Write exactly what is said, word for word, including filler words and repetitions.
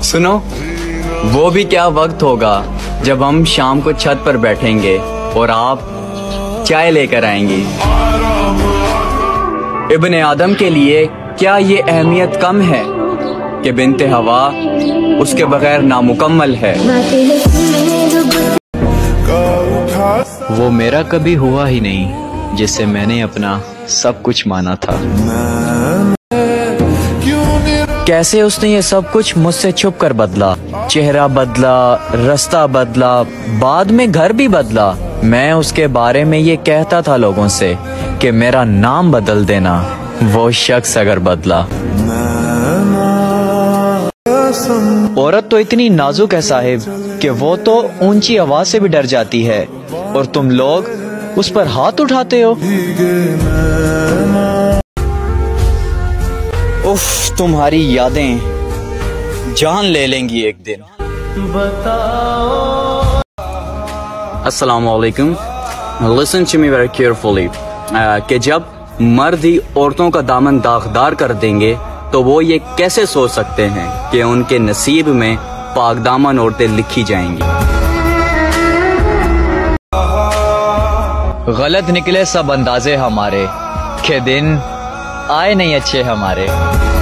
सुनो, वो भी क्या वक्त होगा जब हम शाम को छत पर बैठेंगे और आप चाय लेकर आएंगी। इब्ने आदम के लिए क्या ये अहमियत कम है कि बिन्ते हवा उसके बगैर नामुकम्मल है। वो मेरा कभी हुआ ही नहीं जिससे मैंने अपना सब कुछ माना था। कैसे उसने ये सब कुछ मुझसे छुप कर बदला, चेहरा बदला, रास्ता बदला, बाद में घर भी बदला। मैं उसके बारे में ये कहता था लोगों से कि मेरा नाम बदल देना, वो शख्स अगर बदला। औरत तो इतनी नाजुक है साहिब कि वो तो ऊंची आवाज से भी डर जाती है और तुम लोग उस पर हाथ उठाते हो। उफ, तुम्हारी यादें जान ले लेंगी एक दिन। अस्सलाम वालेकुम। Listen to me very carefully कि जब मर्द ही औरतों का दामन दागदार कर देंगे तो वो ये कैसे सोच सकते हैं कि उनके नसीब में पाकदामन औरतें लिखी जाएंगी। गलत निकले सब अंदाजे हमारे, के दिन आए नहीं अच्छे हमारे।